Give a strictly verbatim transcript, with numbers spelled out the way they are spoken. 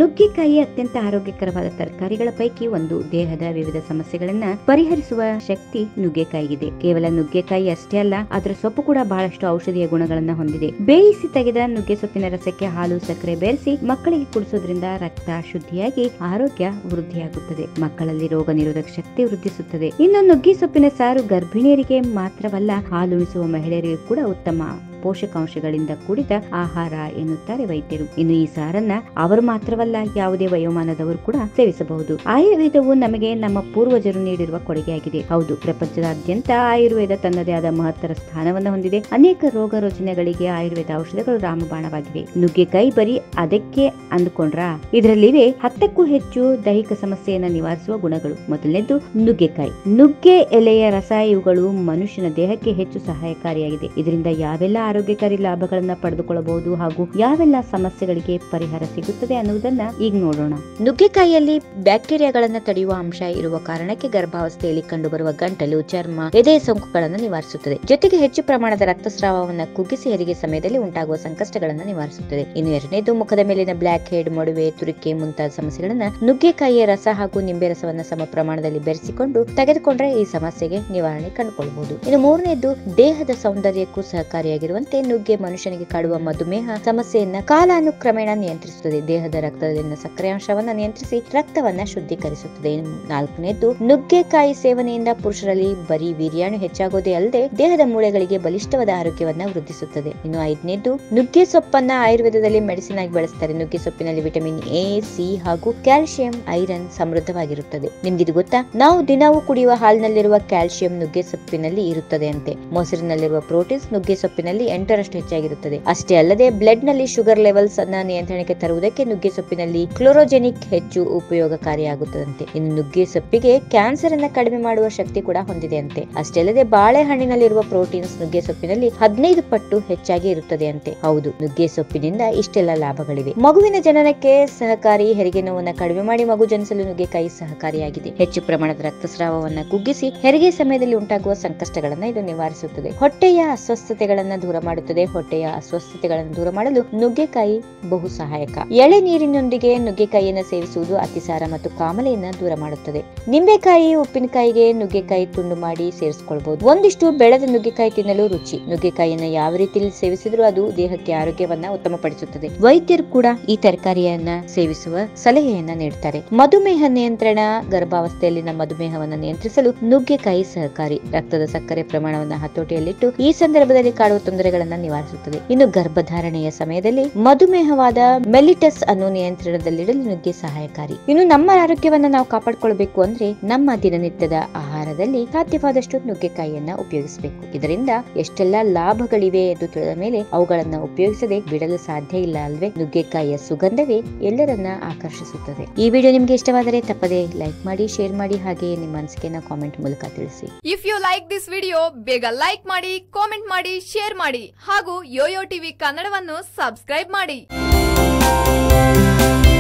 ನುಗ್ಗೆಕಾಯಿ ಅತ್ಯಂತ ಆರೋಗ್ಯಕರವಾದ ತರಕಾರಿಗಳ ಪೈಕಿ ಒಂದು. ದೇಹದ ವಿವಿಧ ಸಮಸ್ಯೆಗಳನ್ನ ಪರಿಹರಿಸುವ ಶಕ್ತಿ ನುಗ್ಗೆಕಾಯಿಗಿದೆ. ಕೇವಲ ನುಗ್ಗೆಕಾಯಿ ಅಷ್ಟೇ ಅಲ್ಲ, ಅದರ ಸೊಪ್ಪು ಕೂಡ ಬಹಳಷ್ಟು ಔಷಧೀಯ ಗುಣಗಳನ್ನ ಹೊಂದಿದೆ. ಬೇಯಿಸಿ ತೆಗೆದ ನುಗ್ಗೆ ಸೊಪ್ಪಿನ ರಸಕ್ಕೆ ಹಾಲು, ಸಕ್ಕರೆ ಬೆರೆಸಿ ಮಕ್ಕಳಿಗೆ ಕುಡಿಸೋದ್ರಿಂದ ರಕ್ತ ಶುದ್ಧಿಯಾಗಿ ಆರೋಗ್ಯ ವೃದ್ಧಿಯಾಗುತ್ತದೆ. ಮಕ್ಕಳಲ್ಲಿ ರೋಗ ನಿರೋಧಕ ಶಕ್ತಿ ವೃದ್ಧಿಸುತ್ತದೆ. ಇನ್ನು ನುಗ್ಗೆ ಸೊಪ್ಪಿನ ಸಾರು ಗರ್ಭಿಣಿಯರಿಗೆ ಮಾತ್ರವಲ್ಲ, ಹಾಲುಣಿಸುವ ಮಹಿಳೆಯರಿಗೂ ಕೂಡ ಉತ್ತಮ ಪೋಷಕಾಂಶಗಳಿಂದ ಕೂಡಿದ ಆಹಾರ ಎನ್ನುತ್ತಾರೆ ವೈದ್ಯರು. ಇನ್ನು ಈ ಸಾರನ್ನ ಅವರು ಮಾತ್ರವಲ್ಲ, ಯಾವುದೇ ವಯೋಮಾನದವರು ಕೂಡ ಸೇವಿಸಬಹುದು. ಆಯುರ್ವೇದವು ನಮಗೆ ನಮ್ಮ ಪೂರ್ವಜರು ನೀಡಿರುವ ಕೊಡುಗೆಯಾಗಿದೆ. ಹೌದು, ಪ್ರಪಂಚದಾದ್ಯಂತ ಆಯುರ್ವೇದ ತನ್ನದೇ ಆದ ಮಹತ್ತರ ಸ್ಥಾನವನ್ನು ಹೊಂದಿದೆ. ಅನೇಕ ರೋಗ ರುಜಿನಗಳಿಗೆ ಆಯುರ್ವೇದ ಔಷಧಗಳು ರಾಮಬಾಣವಾಗಿವೆ. ನುಗ್ಗೆಕಾಯಿ ಬರೀ ಅದಕ್ಕೆ ಅಂದುಕೊಂಡ್ರ? ಇದರಲ್ಲಿವೆ ಹತ್ತಕ್ಕೂ ಹೆಚ್ಚು ದೈಹಿಕ ಸಮಸ್ಯೆಯನ್ನ ನಿವಾರಿಸುವ ಗುಣಗಳು. ಮೊದಲನೇದು ನುಗ್ಗೆಕಾಯಿ. ನುಗ್ಗೆ ಎಲೆಯ ರಸ ಇವುಗಳು ಮನುಷ್ಯನ ದೇಹಕ್ಕೆ ಹೆಚ್ಚು ಸಹಾಯಕಾರಿಯಾಗಿದೆ. ಇದರಿಂದ ಯಾವೆಲ್ಲ ಆರೋಗ್ಯಕಾರಿ ಲಾಭಗಳನ್ನ ಪಡೆದುಕೊಳ್ಳಬಹುದು ಹಾಗೂ ಯಾವೆಲ್ಲ ಸಮಸ್ಯೆಗಳಿಗೆ ಪರಿಹಾರ ಸಿಗುತ್ತದೆ ಅನ್ನುವುದನ್ನ ಈಗ ನೋಡೋಣ. ನುಗ್ಗೆಕಾಯಿಯಲ್ಲಿ ಬ್ಯಾಕ್ಟೀರಿಯಾಗಳನ್ನ ತಡೆಯುವ ಅಂಶ ಇರುವ ಕಾರಣಕ್ಕೆ ಗರ್ಭಾವಸ್ಥೆಯಲ್ಲಿ ಕಂಡುಬರುವ ಗಂಟಲು, ಚರ್ಮ, ಎದೆ ಸೋಂಕುಗಳನ್ನು ನಿವಾರಿಸುತ್ತದೆ. ಜೊತೆಗೆ ಹೆಚ್ಚು ಪ್ರಮಾಣದ ರಕ್ತಸ್ರಾವವನ್ನು ಕುಗ್ಗಿಸಿ ಹೆರಿಗೆ ಸಮಯದಲ್ಲಿ ಉಂಟಾಗುವ ಸಂಕಷ್ಟಗಳನ್ನು ನಿವಾರಿಸುತ್ತದೆ. ಇನ್ನು ಎರಡನೇದು ಮುಖದ ಮೇಲಿನ ಬ್ಲಾಕ್ ಹೆಡ್, ಮೊಡವೆ, ತುರಿಕೆ ಮುಂತಾದ ಸಮಸ್ಯೆಗಳನ್ನ ನುಗ್ಗೆಕಾಯಿಯ ರಸ ಹಾಗೂ ನಿಂಬೆ ರಸವನ್ನ ಸಮ ಪ್ರಮಾಣದಲ್ಲಿ ಬೆರೆಸಿಕೊಂಡು ತೆಗೆದುಕೊಂಡ್ರೆ ಈ ಸಮಸ್ಯೆಗೆ ನಿವಾರಣೆ ಕಂಡುಕೊಳ್ಳಬಹುದು. ಇನ್ನು ಮೂರನೇದು ದೇಹದ ಸೌಂದರ್ಯಕ್ಕೂ ಸಹಕಾರಿಯಾಗಿರುವ ನುಗ್ಗೆ ಮನುಷ್ಯನಿಗೆ ಕಾಡುವ ಮಧುಮೇಹ ಸಮಸ್ಯೆಯನ್ನ ಕಾಲಾನುಕ್ರಮೇಣ ನಿಯಂತ್ರಿಸುತ್ತದೆ. ದೇಹದ ರಕ್ತದಲ್ಲಿನ ಸಕ್ಕರೆ ಅಂಶವನ್ನ ನಿಯಂತ್ರಿಸಿ ರಕ್ತವನ್ನ ಶುದ್ಧೀಕರಿಸುತ್ತದೆ. ನಾಲ್ಕನೇದು ನುಗ್ಗೆಕಾಯಿ ಸೇವನೆಯಿಂದ ಪುರುಷರಲ್ಲಿ ಬರೀ ವೀರ್ಯಾಣು ಹೆಚ್ಚಾಗೋದೇ ಅಲ್ಲದೆ ದೇಹದ ಮೂಳೆಗಳಿಗೆ ಬಲಿಷ್ಠವಾದ ಆರೋಗ್ಯವನ್ನ ವೃದ್ಧಿಸುತ್ತದೆ. ಇನ್ನು ಐದನೇದು ನುಗ್ಗೆ ಸೊಪ್ಪನ್ನ ಆಯುರ್ವೇದದಲ್ಲಿ ಮೆಡಿಸಿನ್ ಆಗಿ ಬಳಸ್ತಾರೆ. ನುಗ್ಗೆ ಸೊಪ್ಪಿನಲ್ಲಿ ವಿಟಮಿನ್ ಎ, ಸಿ ಹಾಗೂ ಕ್ಯಾಲ್ಸಿಯಂ, ಐರನ್ ಸಮೃದ್ಧವಾಗಿರುತ್ತದೆ. ನಿಮ್ಗಿದು ಗೊತ್ತಾ? ನಾವು ದಿನವೂ ಕುಡಿಯುವ ಹಾಲಿನಲ್ಲಿರುವ ಕ್ಯಾಲ್ಸಿಯಂ ನುಗ್ಗೆ ಸೊಪ್ಪಿನಲ್ಲಿ ಇರುತ್ತದೆ ಅಂತೆ. ಮೊಸರಿನಲ್ಲಿರುವ ಪ್ರೋಟೀನ್ಸ್ ನುಗ್ಗೆ ಸೊಪ್ಪಿನಲ್ಲಿ ಎಂಟರಷ್ಟು ಹೆಚ್ಚಾಗಿರುತ್ತದೆ. ಅಷ್ಟೇ ಅಲ್ಲದೆ ಬ್ಲಡ್ ನಲ್ಲಿ ಶುಗರ್ ಲೆವೆಲ್ಸ್ ಅನ್ನ ನಿಯಂತ್ರಣಕ್ಕೆ ತರುವುದಕ್ಕೆ ನುಗ್ಗೆ ಸೊಪ್ಪಿನಲ್ಲಿ ಕ್ಲೋರೋಜೆನಿಕ್ ಹೆಚ್ಚು ಉಪಯೋಗಕಾರಿಯಾಗುತ್ತದಂತೆ. ಇನ್ನು ನುಗ್ಗೆ ಸೊಪ್ಪಿಗೆ ಕ್ಯಾನ್ಸರ್ ಅನ್ನ ಕಡಿಮೆ ಮಾಡುವ ಶಕ್ತಿ ಕೂಡ ಹೊಂದಿದೆ ಅಂತೆ. ಅಷ್ಟೇ ಅಲ್ಲದೆ ಬಾಳೆಹಣ್ಣಿನಲ್ಲಿರುವ ಪ್ರೋಟೀನ್ಸ್ ನುಗ್ಗೆ ಸೊಪ್ಪಿನಲ್ಲಿ ಹದಿನೈದು ಪಟ್ಟು ಹೆಚ್ಚಾಗಿ ಇರುತ್ತದೆ ಅಂತೆ. ಹೌದು, ನುಗ್ಗೆ ಸೊಪ್ಪಿನಿಂದ ಇಷ್ಟೆಲ್ಲ ಲಾಭಗಳಿವೆ. ಮಗುವಿನ ಜನನಕ್ಕೆ ಸಹಕಾರಿ, ಹೆರಿಗೆ ನೋವನ್ನ ಕಡಿಮೆ ಮಾಡಿ ಮಗು ಜನಿಸಲು ನುಗ್ಗೆಕಾಯಿ ಸಹಕಾರಿಯಾಗಿದೆ. ಹೆಚ್ಚು ಪ್ರಮಾಣದ ರಕ್ತಸ್ರಾವವನ್ನ ಕುಗ್ಗಿಸಿ ಹೆರಿಗೆ ಸಮಯದಲ್ಲಿ ಉಂಟಾಗುವ ಸಂಕಷ್ಟಗಳನ್ನ ಇದು ನಿವಾರಿಸುತ್ತದೆ. ಹೊಟ್ಟೆಯ ಅಸ್ವಸ್ಥತೆಗಳನ್ನ ದೂರ ಮಾಡುತ್ತದೆ. ಹೊಟ್ಟೆಯ ಅಸ್ವಸ್ಥತೆಗಳನ್ನು ದೂರ ಮಾಡಲು ನುಗ್ಗೆಕಾಯಿ ಬಹು ಸಹಾಯಕ. ಎಳೆ ನೀರಿನೊಂದಿಗೆ ನುಗ್ಗೆಕಾಯಿಯನ್ನು ಸೇವಿಸುವುದು ಅತಿಸಾರ ಮತ್ತು ಕಾಮಲೆಯನ್ನ ದೂರ ಮಾಡುತ್ತದೆ. ನಿಂಬೆಕಾಯಿ, ಉಪ್ಪಿನಕಾಯಿಗೆ ನುಗ್ಗೆಕಾಯಿ ತುಂಡು ಮಾಡಿ ಸೇರಿಸಿಕೊಳ್ಳಬಹುದು. ಒಂದಿಷ್ಟು ಬೆಳೆದ ನುಗ್ಗೆಕಾಯಿ ತಿನ್ನಲು ರುಚಿ. ನುಗ್ಗೆಕಾಯಿಯನ್ನ ಯಾವ ರೀತಿಯಲ್ಲಿ ಸೇವಿಸಿದ್ರೂ ಅದು ದೇಹಕ್ಕೆ ಆರೋಗ್ಯವನ್ನ ಉತ್ತಮಪಡಿಸುತ್ತದೆ. ವೈದ್ಯರು ಕೂಡ ಈ ತರಕಾರಿಯನ್ನ ಸೇವಿಸುವ ಸಲಹೆಯನ್ನ ನೀಡುತ್ತಾರೆ. ಮಧುಮೇಹ ನಿಯಂತ್ರಣ. ಗರ್ಭಾವಸ್ಥೆಯಲ್ಲಿನ ಮಧುಮೇಹವನ್ನು ನಿಯಂತ್ರಿಸಲು ನುಗ್ಗೆಕಾಯಿ ಸಹಕಾರಿ. ರಕ್ತದ ಸಕ್ಕರೆ ಪ್ರಮಾಣವನ್ನು ಹತೋಟಿಯಲ್ಲಿಟ್ಟು ಈ ಸಂದರ್ಭದಲ್ಲಿ ಕಾಡುವ ತೊಂದರೆಗಳನ್ನ ನಿವಾರಿಸುತ್ತದೆ. ಇನ್ನು ಗರ್ಭಧಾರಣೆಯ ಸಮಯದಲ್ಲಿ ಮಧುಮೇಹವಾದ ಮೆಲಿಟಸ್ ಅನ್ನು ನಿಯಂತ್ರಣದಲ್ಲಿಡಲು ನುಗ್ಗೆ ಸಹಾಯಕಾರಿ. ಇನ್ನು ನಮ್ಮ ಆರೋಗ್ಯವನ್ನ ನಾವು ಕಾಪಾಡಿಕೊಳ್ಳಬೇಕು ಅಂದ್ರೆ ನಮ್ಮ ದಿನನಿತ್ಯದ ಆಹಾರದಲ್ಲಿ ಸಾಧ್ಯವಾದಷ್ಟು ನುಗ್ಗೆಕಾಯಿಯನ್ನ ಉಪಯೋಗಿಸಬೇಕು. ಇದರಿಂದ ಎಷ್ಟೆಲ್ಲಾ ಲಾಭಗಳಿವೆ ಎಂದು ತಿಳಿದ ಮೇಲೆ ಅವುಗಳನ್ನ ಉಪಯೋಗಿಸದೆ ಬಿಡಲು ಸಾಧ್ಯ ಇಲ್ಲ ಅಲ್ವೇ? ನುಗ್ಗೆಕಾಯಿಯ ಸುಗಂಧವೇ ಎಲ್ಲರನ್ನ ಆಕರ್ಷಿಸುತ್ತದೆ. ಈ ವಿಡಿಯೋ ನಿಮ್ಗೆ ಇಷ್ಟವಾದರೆ ತಪ್ಪದೆ ಲೈಕ್ ಮಾಡಿ, ಶೇರ್ ಮಾಡಿ, ಹಾಗೆಯೇ ನಿಮ್ಮ ಅನಿಸಿಕೆನ ಕಾಮೆಂಟ್ ಮೂಲಕ ತಿಳಿಸಿ. If you like this video, ಬೇಗ ಲೈಕ್ ಮಾಡಿ, ಕಾಮೆಂಟ್ ಮಾಡಿ, ಶೇರ್ ಮಾಡಿ ಹಾಗೂ ಯೋಯೋ ಟಿವಿ ಕನ್ನಡವನ್ನು ಸಬ್ಸ್ಕ್ರೈಬ್ ಮಾಡಿ.